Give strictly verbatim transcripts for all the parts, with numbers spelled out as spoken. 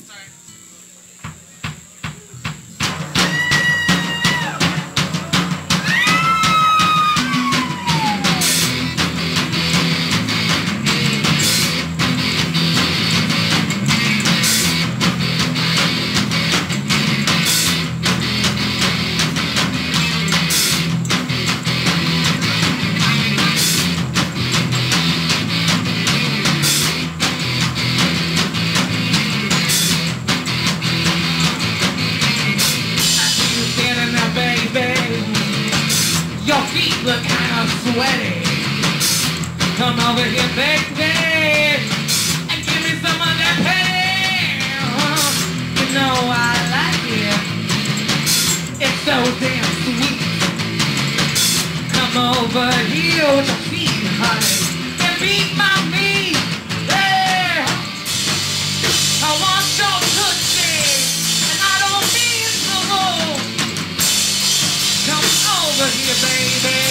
Your feet look kind of sweaty. Come over here, baby, and give me some of that pain. You know I like it. It's so damn sweet. Come over here with your feet, honey, and beat my meat. Hey, I want your tootsie, and I don't mean to roll. Come over here, baby.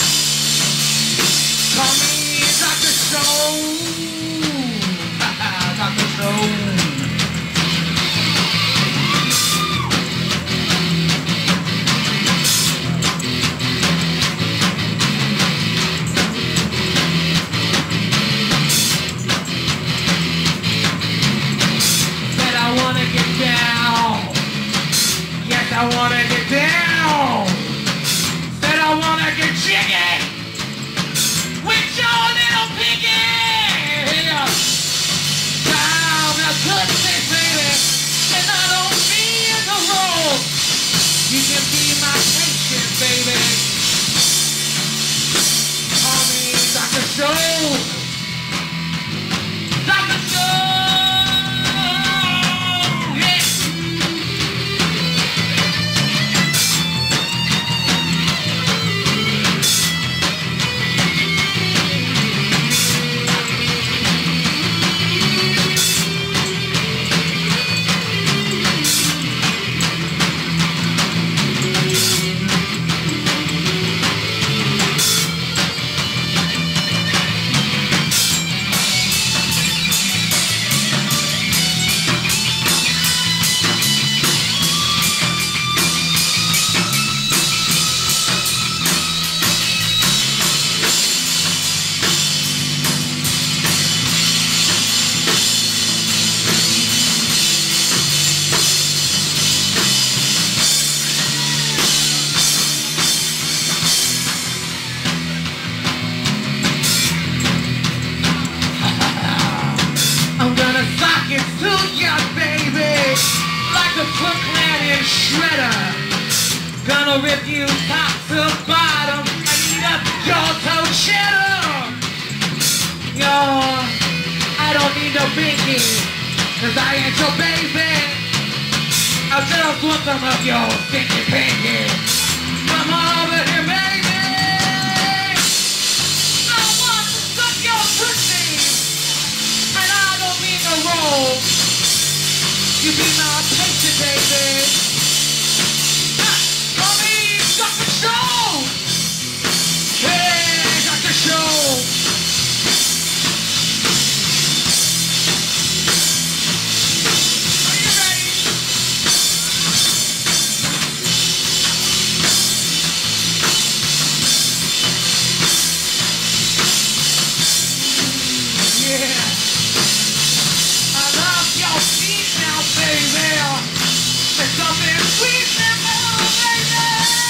Call me Doctor Stone. Doctor Stone. Said I wanna get down. Yes, I wanna get down. I wanna get jiggy with your little piggy. Down the tootsie, baby, and I don't mean to roll. You can be my patient, baby. Call me Doctor Show. Doctor Show. Gonna rip you top to bottom and eat up your toe cheddar. Yo, I don't need no binky, cause I ain't your baby. I just want some of your stinky pinky. Come over here, baby. I want to suck your pussy, and I don't mean to roll. You be my patient, baby. Doctor Show! Hey, Doctor Show! Are you ready? Yeah. I love your feet now, baby. There's something sweet in my baby.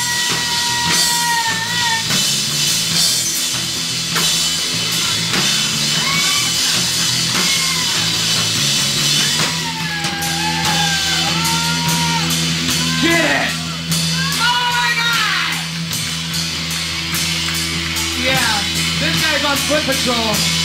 Get it! Oh my God! Yeah, this guy's on foot patrol.